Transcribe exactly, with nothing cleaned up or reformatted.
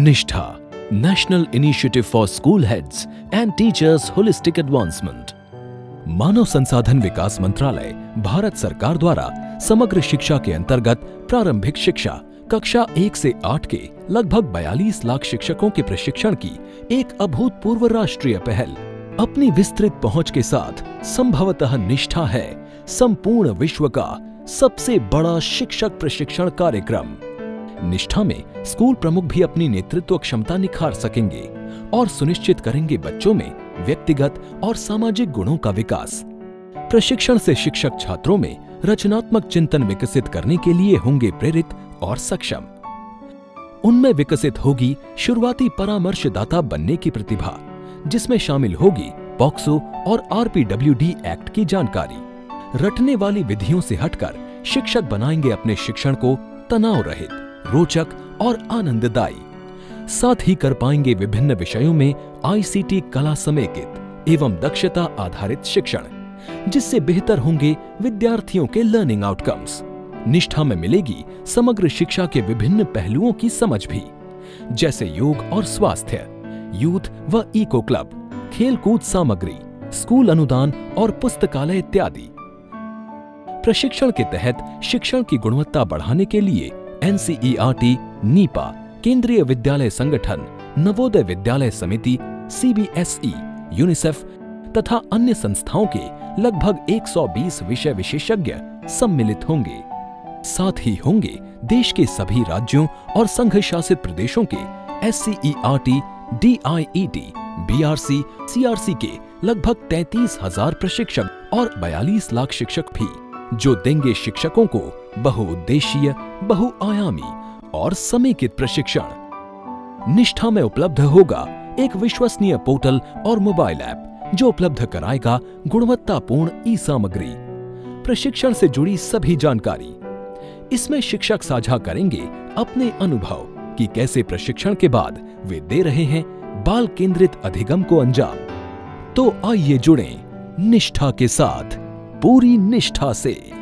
निष्ठा, national initiative for school heads and teachers holistic advancement. मानव संसाधन विकास मंत्रालय भारत सरकार द्वारा समग्र शिक्षा के अंतर्गत प्रारंभिक शिक्षा कक्षा एक से आठ के लगभग बयालीस लाख शिक्षकों के प्रशिक्षण की एक अभूतपूर्व राष्ट्रीय पहल अपनी विस्तृत पहुंच के साथ संभवतः निष्ठा है संपूर्ण विश्व का सबसे बड़ा शिक्षक प्रशिक्षण कार्यक्रम। निष्ठा में स्कूल प्रमुख भी अपनी नेतृत्व क्षमता निखार सकेंगे और सुनिश्चित करेंगे बच्चों में व्यक्तिगत और सामाजिक गुणों का विकास। प्रशिक्षण से शिक्षक छात्रों में रचनात्मक चिंतन विकसित करने के लिए होंगे प्रेरित और सक्षम। उनमें विकसित होगी शुरुआती परामर्शदाता बनने की प्रतिभा, जिसमें शामिल होगी पॉक्सो और R P W D act की जानकारी। रटने वाली विधियों से हटकर शिक्षक बनाएंगे अपने शिक्षण को तनाव रहित, रोचक और आनंददायी। साथ ही कर पाएंगे विभिन्न विषयों में आई सी टी कला समेकित एवं दक्षता आधारित शिक्षण, जिससे बेहतर होंगे विद्यार्थियों के लर्निंग आउटकम्स। निष्ठा में मिलेगी समग्र शिक्षा के विभिन्न पहलुओं की समझ भी, जैसे योग और स्वास्थ्य, यूथ व इको क्लब, खेलकूद सामग्री, स्कूल अनुदान और पुस्तकालय इत्यादि। प्रशिक्षण के तहत शिक्षण की गुणवत्ता बढ़ाने के लिए N C E R T, NIEPA, Kendriya Vidyalaya Sangathan, Navodaya Vidyalaya Samiti, C B S E, UNICEF तथा अन्य संस्थाओं के लगभग एक सौ बीस विषय विशेषज्ञ सम्मिलित होंगे। साथ ही होंगे देश के सभी राज्यों और संघ शासित प्रदेशों के S C E R T, D I E T, B R C, C R C के लगभग तैंतीस हजार प्रशिक्षक और बयालीस लाख शिक्षक भी, जो देंगे शिक्षकों को बहुउद्देशीय, बहुआयामी और समेकित प्रशिक्षण। निष्ठा में उपलब्ध होगा एक विश्वसनीय पोर्टल और मोबाइल ऐप, जो उपलब्ध कराएगा गुणवत्तापूर्ण ई सामग्री, प्रशिक्षण से जुड़ी सभी जानकारी। इसमें शिक्षक साझा करेंगे अपने अनुभव कि कैसे प्रशिक्षण के बाद वे दे रहे हैं बाल केंद्रित अधिगम को अंजाम। तो आइए जुड़ें निष्ठा के साथ, पूरी निष्ठा से।